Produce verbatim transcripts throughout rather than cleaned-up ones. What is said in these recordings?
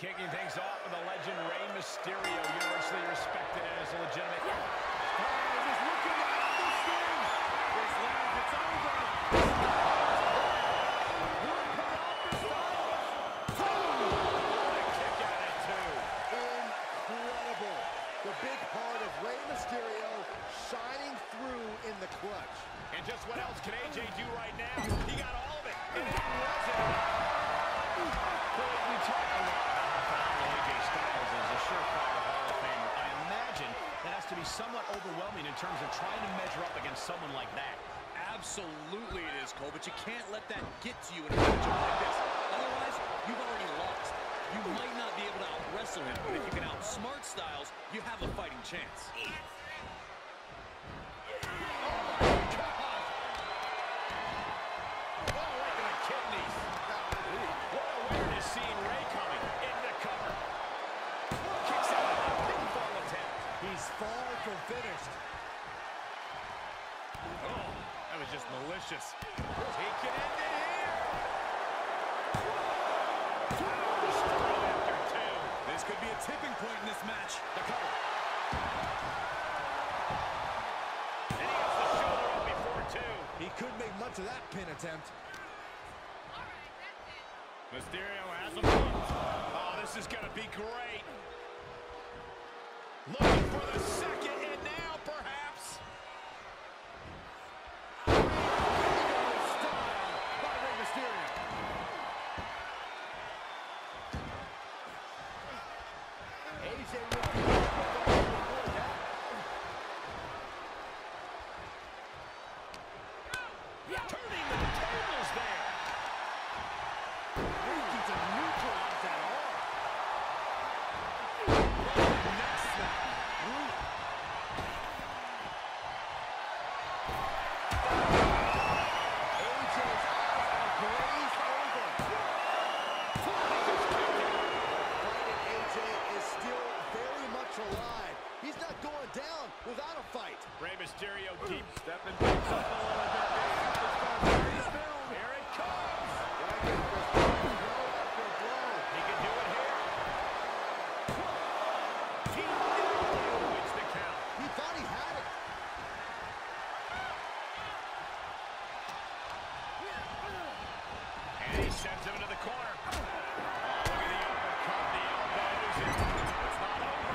Kicking things off with the legend Rey Mysterio, universally respected as a legitimate. Oh, just looking at this thing. This lands, it's over. One put off the Styles. What a kick out at two. Incredible. The big heart of Rey Mysterio shining through in the clutch. And just what else can A J do right now? He got all of it, and it wasn't enough. We talk a lot about how A J Styles is a surefire Hall of Famer. I imagine that has to be somewhat overwhelming in terms of trying to measure up against someone like that. Absolutely it is, Cole, but you can't let that get to you in a matchup like this. Otherwise, you've already lost. You might not be able to out-wrestle him, but if you can outsmart Styles, you have a fighting chance. Far from finished. Oh, that was just malicious. He can end it here. After two. This could be a tipping point in this match. The cover. And he gets the shoulder up before two. He couldn't make much of that pin attempt. Mysterio has him. Oh, this is going to be great. Looking for the second, and now perhaps. Style by Rey Mysterio. A J with before that. Turning the tables there. Looking to neutralize that arm. He's not going down without a fight. Rey Mysterio keeps stepping up a little bit. Here it comes. He can do it here. He wins the count. He thought he had it. And he sends him into the corner. Oh, look at the uppercut, the elbows. It's not over.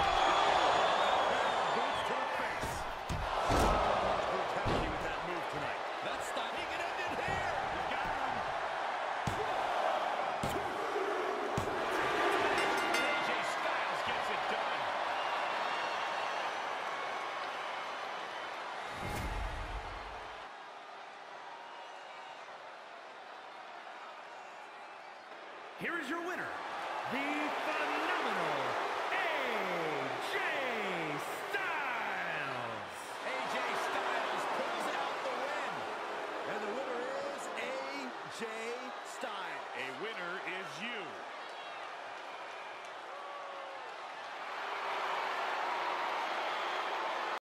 Here is your winner, the phenomenal A J Styles. A J Styles pulls out the win. And the winner is A J Styles. A winner is you.